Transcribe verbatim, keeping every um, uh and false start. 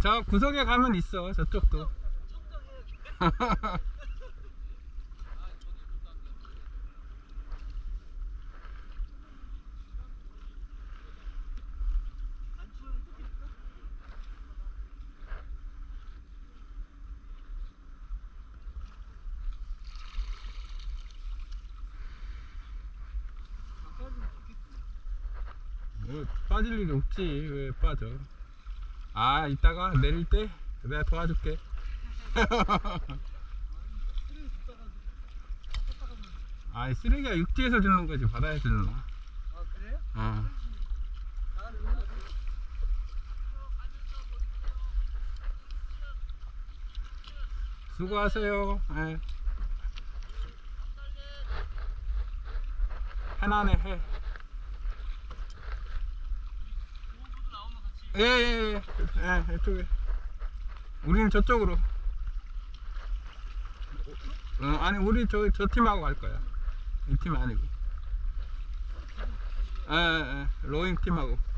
저 구석에 가면 있어, 저쪽도. 뭐 빠질 일이 없지. 왜 빠져? 아, 이따가 내릴 때 내가 도와줄게. 아, 쓰레기가 육지에서 주는 거지 바다에서 주는 거. 아, 그래요? 어. 수고하세요. 예. 해나네 해. 예예예. 예, 예, 예, 이쪽에. 우리는 저쪽으로. 어, 아니 우리 저 저 팀하고 갈 거야. 이 팀 아니고. 예, 예, 예. 로잉 팀하고.